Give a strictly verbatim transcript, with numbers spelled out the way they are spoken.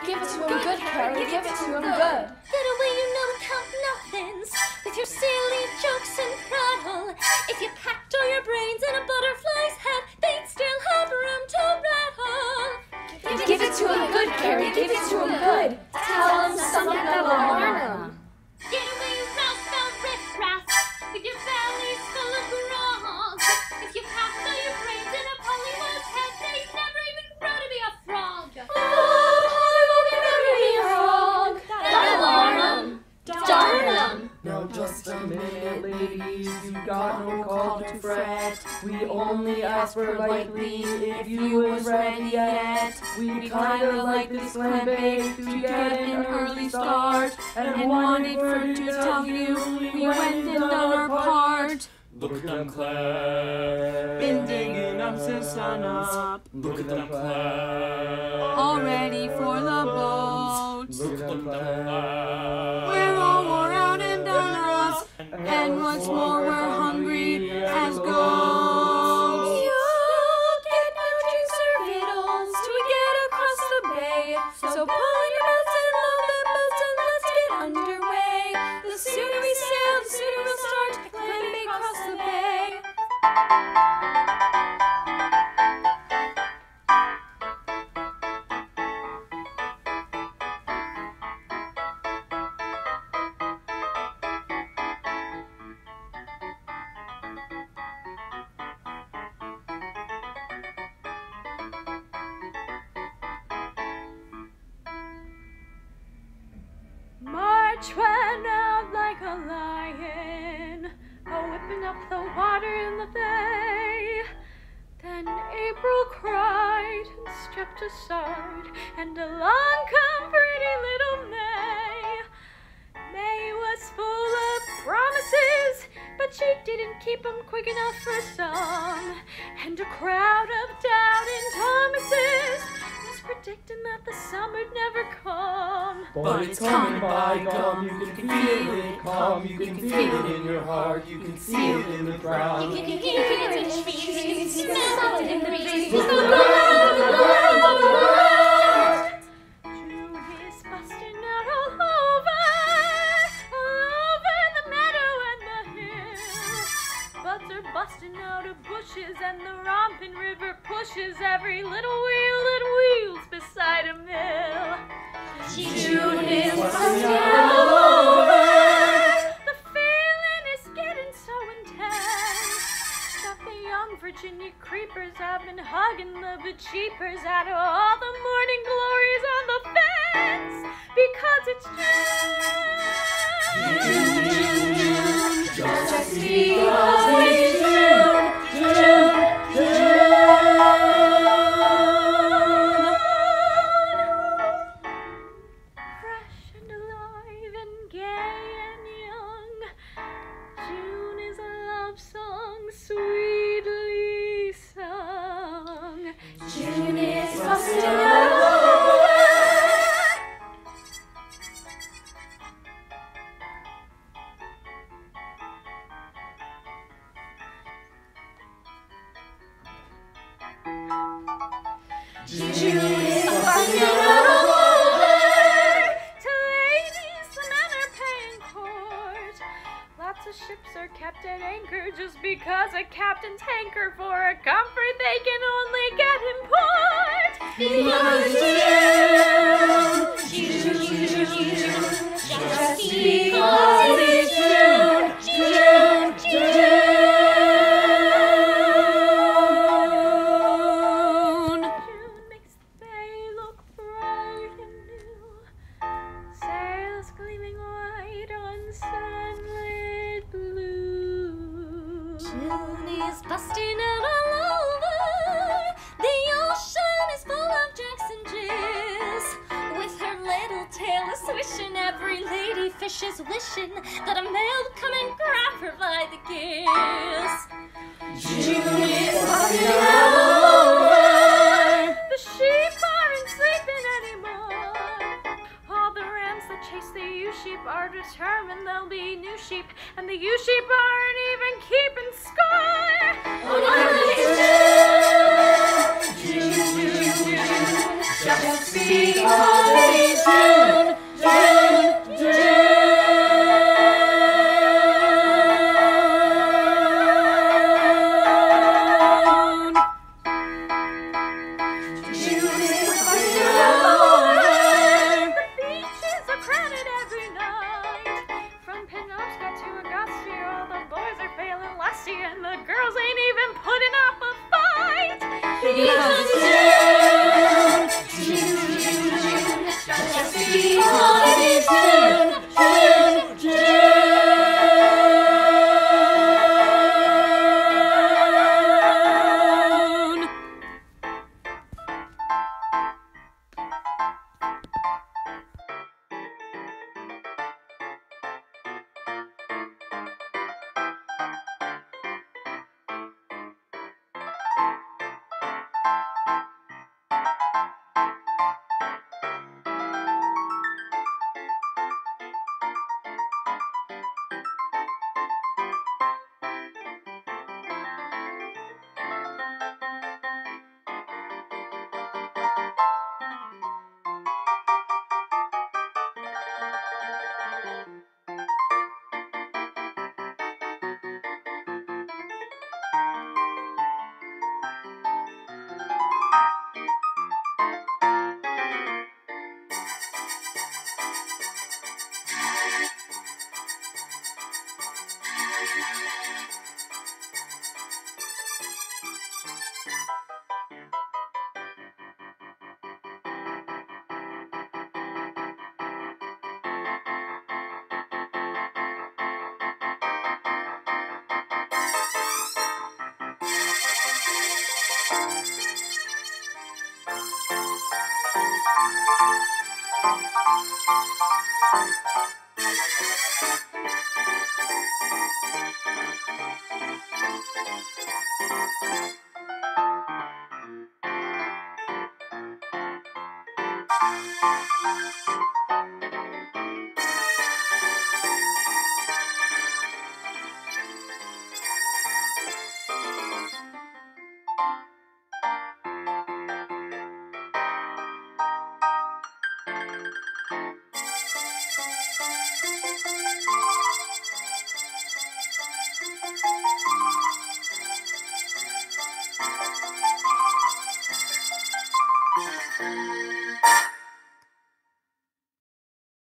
Give it to him good, Carrie, give it to him good. Get away, you know, count nothings with your silly jokes and prattle. If you packed all your brains in a butterfly's head, they'd still have room to rattle. Give, give it to him good, Carrie, give it to him good. Tell him something that'll warn him. Get away, you rousebout riffraff, with your bellies full of grog. If you packed all your brains in a polywood's head, they'd never even grow to be a frog. Oh, Polly won't be grow to be a frog. That'll warn him. Darn him. Now just a minute, ladies, you got no call to fret. We only ask for lightly if you was ready yet. We kinda like this clamping to get an early start, and wanted for to tell you we went and done our part. Look at them clap. Been digging up since sun up. Look at them clap. All ready for the boat. Look at them clap. We're all wore out and done us, and what's more, we're hungry as goats. You'll get no drinks or victuals till we get across the bay. So pull in your boats and load them boats and let's get underway. The sooner we sail, the sooner we'll start climbing across the bay. March went out like a lion, a-whipping up the water in the bay. Then April cried and stepped aside, and along come pretty little May. May was full of promises, but she didn't keep 'em quick enough for some. And a crowd of doubting Thomases was predicting that the summer'd never come. But it's coming by gum, you can feel it come, you can feel it in your heart, you can see it in the crowd. You can hear it in the trees, you can smell it in the breeze. Look around, look around the world. June is busting out all over, all over the meadow and the hill. Buds are busting out of bushes, and the romping river pushes every little wheel that wheels beside a mill. June is busting out all over. The feeling is getting so intense that the young Virginia creepers have been hugging the bejeepers out of all the morning glories on the fence, because it's June. June, June, Just because it's June, June, June. Fresh and alive and gay and young, June is a love song sweetly sung. June is busting out all over. June is busting out all over. To ladies, the men are paying court. Lots of ships are kept at anchor just because a captain's hanker for a comfort they can only get in port. Because June, June, June, June, just because it's June, June, June. June makes the bay look bright and new, sails gleaming white on sunlit blue. June is busting out all over. The ocean is full of jacks and jizz. With her little tail a swishing, every lady fish is wishing that a male would come and grab her by the gills. June is busting out all over. The sheep aren't sleeping anymore. All the rams that chase the ewe-sheep are determined there'll be new sheep, and the ewe-sheep aren't even keeping score. June, June, June, June, just because June, June, June. And the girls ain't even putting up a fight. Because June, June, June, June, just to be holidays, June, June, June.